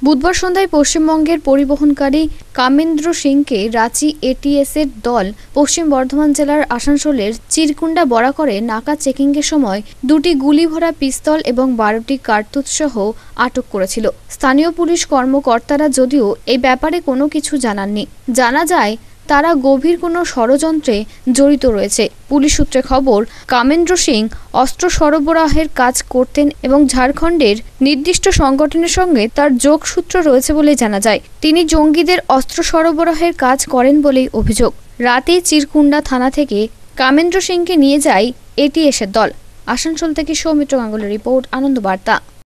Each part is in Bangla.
বুধবার সন্ধ্যায় পশ্চিমবঙ্গের পরিবহনকারী কামেন্দ্র সিংকে রাঁচি এটিএসের দল পশ্চিম বর্ধমান জেলার আসানসোলের চিরকুন্ডা বরাকরে নাকা চেকিংয়ের সময় দুটি গুলি ভরা পিস্তল এবং 12টি কার্তুজ সহ আটক করেছিল। স্থানীয় পুলিশ কর্মকর্তারা যদিও এই ব্যাপারে কোনো কিছু জানাননি। জানা যায় তারা গভীর কোনো ষড়যন্ত্রে জড়িত রয়েছে। পুলিশ সূত্রে খবর, কামেন্দ্র সিং অস্ত্র সরবরাহের কাজ করতেন এবং ঝাড়খণ্ডের নির্দিষ্ট সংগঠনের সঙ্গে তার যোগসূত্র রয়েছে বলে জানা যায়। তিনি জঙ্গিদের অস্ত্র সরবরাহের কাজ করেন বলেই অভিযোগ। রাতে চিরকুন্ডা থানা থেকে কামেন্দ্র সিংকে নিয়ে যায় এটিএসের দল। আসানসোল থেকে সৌমিত্র গাঙ্গুলির রিপোর্ট, আনন্দ বার্তা।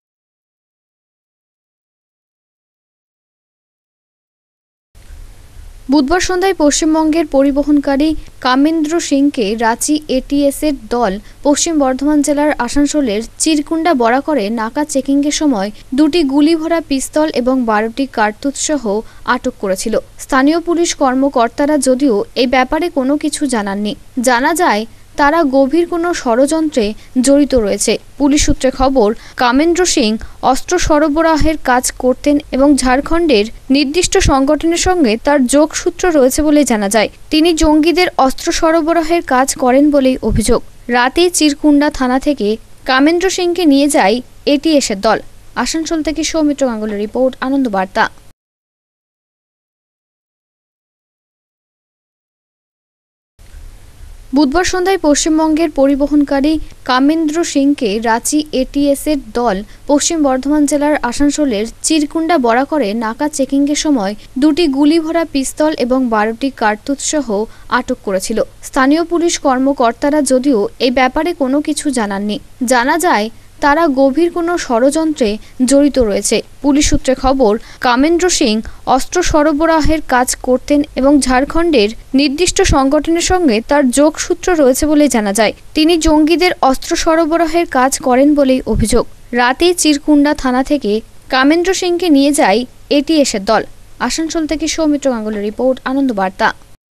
বুধবার সন্ধ্যায় পশ্চিমবঙ্গের পরিবহনকারী কামেন্দ্র সিংকে রাঁচি এটিএসের দল পশ্চিম বর্ধমান জেলার আসানসোলের চিরকুন্ডা বরাকরে নাকা চেকিংয়ের সময় দুটি গুলি ভরা পিস্তল এবং 12টি কার্তুজ সহ আটক করেছিল। স্থানীয় পুলিশ কর্মকর্তারা যদিও এই ব্যাপারে কোনো কিছু জানাননি। জানা যায় তারা গভীর কোনো ষড়যন্ত্রে জড়িত রয়েছে। পুলিশ সূত্রে খবর, কামেন্দ্র সিং অস্ত্র সরবরাহের কাজ করতেন এবং ঝাড়খণ্ডের নির্দিষ্ট সংগঠনের সঙ্গে তার যোগসূত্র রয়েছে বলে জানা যায়। তিনি জঙ্গিদের অস্ত্র সরবরাহের কাজ করেন বলেই অভিযোগ। রাতে চিরকুন্ডা থানা থেকে কামেন্দ্র সিংকে নিয়ে যায় এটিএসের দল। আসানসোল থেকে সৌমিত্র গাঙ্গুলির রিপোর্ট, আনন্দ বার্তা। বুধবার সন্ধ্যায় পশ্চিমবঙ্গের পরিবহনকারী কামেন্দ্র সিংকে রাঁচি এটিএসের দল পশ্চিম বর্ধমান জেলার আসানসোলের চিরকুন্ডা বরাকরে নাকা চেকিংয়ের সময় দুটি গুলি ভরা পিস্তল এবং 12টি কার্তুজ সহ আটক করেছিল। স্থানীয় পুলিশ কর্মকর্তারা যদিও এই ব্যাপারে কোনো কিছু জানাননি। জানা যায় তারা গভীর কোনো ষড়যন্ত্রে জড়িত রয়েছে। পুলিশ সূত্রে খবর, কামেন্দ্র সিং অস্ত্র সরবরাহের কাজ করতেন এবং ঝাড়খণ্ডের নির্দিষ্ট সংগঠনের সঙ্গে তার যোগসূত্র রয়েছে বলে জানা যায়। তিনি জঙ্গিদের অস্ত্র সরবরাহের কাজ করেন বলেই অভিযোগ। রাতে চিরকুন্ডা থানা থেকে কামেন্দ্র সিংকে নিয়ে যায় এটিএসের দল। আসানসোল থেকে সৌমিত্র গাঙ্গুলির রিপোর্ট, আনন্দ বার্তা।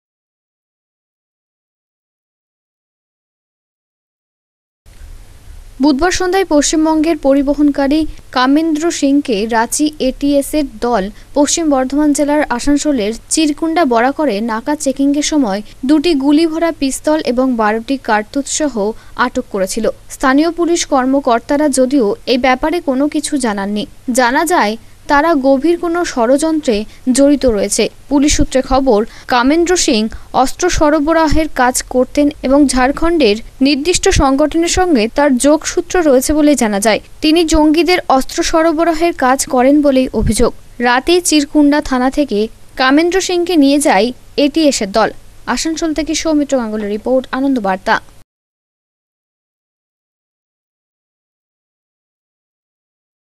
বুধবার সন্ধ্যায় পশ্চিমবঙ্গের পরিবহনকারী কামেন্দ্র সিংকে রাঁচি এটিএসের দল পশ্চিম বর্ধমান জেলার আসানসোলের চিরকুন্ডা বরাকরে নাকা চেকিংয়ের সময় দুটি গুলি ভরা পিস্তল এবং 12টি কার্তুজ সহ আটক করেছিল। স্থানীয় পুলিশ কর্মকর্তারা যদিও এই ব্যাপারে কোনো কিছু জানাননি। জানা যায় তারা গভীর কোনো ষড়যন্ত্রে জড়িত রয়েছে। পুলিশ সূত্রে খবর, কামেন্দ্র সিং অস্ত্র সরবরাহের কাজ করতেন এবং ঝাড়খণ্ডের নির্দিষ্ট সংগঠনের সঙ্গে তার যোগসূত্র রয়েছে বলে জানা যায়। তিনি জঙ্গিদের অস্ত্র সরবরাহের কাজ করেন বলেই অভিযোগ। রাতে চিরকুন্ডা থানা থেকে কামেন্দ্র সিংকে নিয়ে যায় এটিএসের দল। আসানসোল থেকে সৌমিত্র গাঙ্গুলির রিপোর্ট, আনন্দ বার্তা।